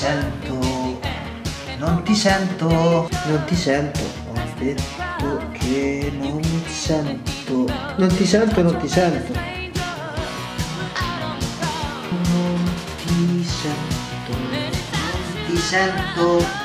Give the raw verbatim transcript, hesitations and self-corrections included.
sento, non ti sento, non ti sento, ho detto che non mi sento, non ti sento, non ti sento, non ti sento, non ti sento.